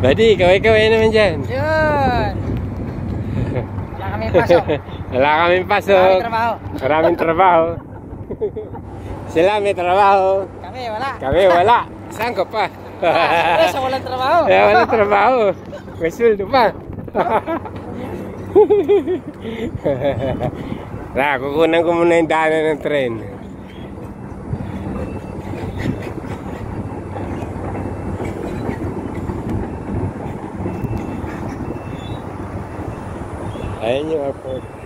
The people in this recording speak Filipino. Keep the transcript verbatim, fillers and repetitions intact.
Buddy, kaway-kaway naman dyan. Yun. Wala kaming pasok. Wala kaming pasok. Maraming trabaho. Maraming trabaho. Sila may trabaho. Kami wala. Kami wala. Saan ka pa? Eh, sa walang trabaho. Kaya walang trabaho. May sweldo pa. Na, kukunan ko muna yung daanan ng tren. Ayan yung airport.